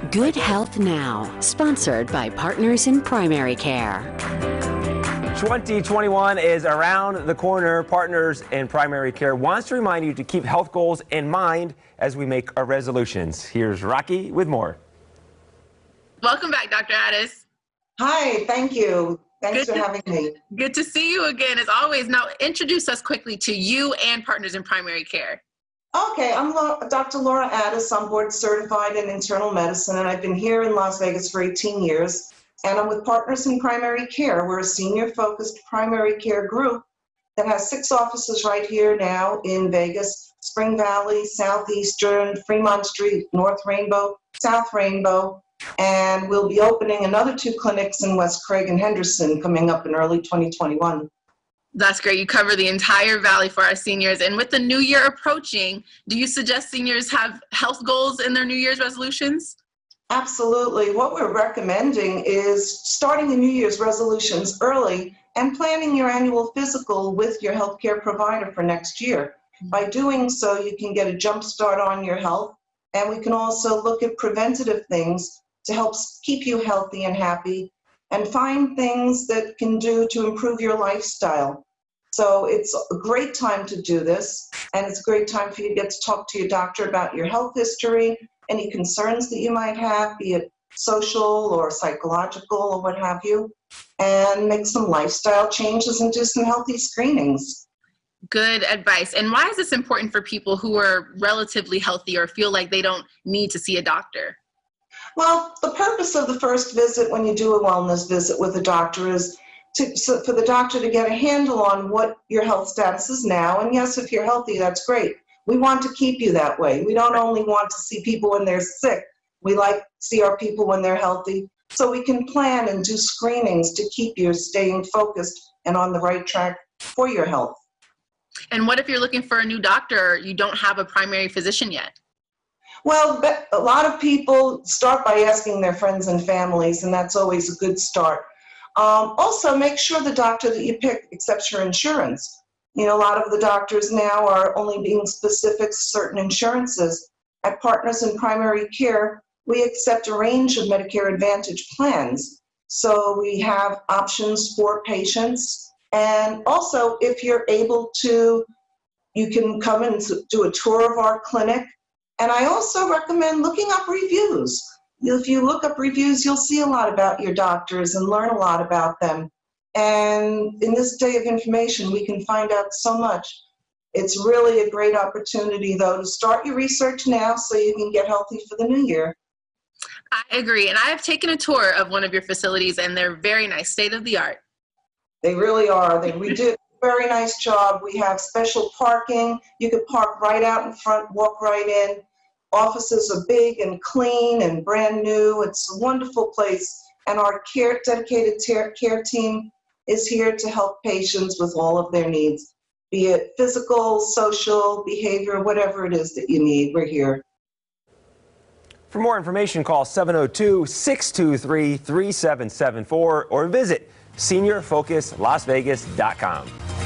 Good Health Now, sponsored by Partners in Primary Care. 2021 is around the corner. Partners in Primary Care wants to remind you to keep health goals in mind as we make our resolutions. Here's Rocky with more. Welcome back, Dr. Addis. Hi, thank you. Thanks for having me. Good to see you again, as always. Now, introduce us quickly to you and Partners in Primary Care. Okay, I'm Dr. Laura Addis. I'm board certified in internal medicine, and I've been here in Las Vegas for 18 years. And I'm with Partners in Primary Care. We're a senior-focused primary care group that has 6 offices right here now in Vegas: Spring Valley, Southeastern, Fremont Street, North Rainbow, South Rainbow. And we'll be opening another 2 clinics in West Craig and Henderson coming up in early 2021. That's great. You cover the entire valley for our seniors. And with the new year approaching, do you suggest seniors have health goals in their New Year's resolutions? Absolutely. What we're recommending is starting the New Year's resolutions early and planning your annual physical with your healthcare provider for next year. By doing so, you can get a jump start on your health, and we can also look at preventative things to help keep you healthy and happy, and find things that can do to improve your lifestyle. So it's a great time to do this, and it's a great time for you to get to talk to your doctor about your health history, any concerns that you might have, be it social or psychological or what have you, and make some lifestyle changes and do some healthy screenings. Good advice. And why is this important for people who are relatively healthy or feel like they don't need to see a doctor? Well, the purpose of the first visit when you do a wellness visit with a doctor is for the doctor to get a handle on what your health status is now. And yes, if you're healthy, that's great. We want to keep you that way. We don't only want to see people when they're sick. We like to see our people when they're healthy, so we can plan and do screenings to keep you staying focused and on the right track for your health. And what if you're looking for a new doctor, you don't have a primary physician yet? Well, a lot of people start by asking their friends and families, and that's always a good start. Also, make sure the doctor that you pick accepts your insurance. You know, a lot of the doctors now are only being specific to certain insurances. At Partners in Primary Care, we accept a range of Medicare Advantage plans. So we have options for patients. And also, if you're able to, you can come and do a tour of our clinic. And I also recommend looking up reviews. If you look up reviews, you'll see a lot about your doctors and learn a lot about them. And in this day of information, we can find out so much. It's really a great opportunity, though, to start your research now so you can get healthy for the new year. I agree. And I have taken a tour of one of your facilities, and they're very nice, state of the art. They really are. We do a very nice job. We have special parking. You can park right out in front, walk right in. Offices are big and clean and brand new. It's a wonderful place. And our dedicated care team is here to help patients with all of their needs, be it physical, social, behavior, whatever it is that you need. We're here. For more information, call 702-623-3774 or visit seniorfocuslasvegas.com.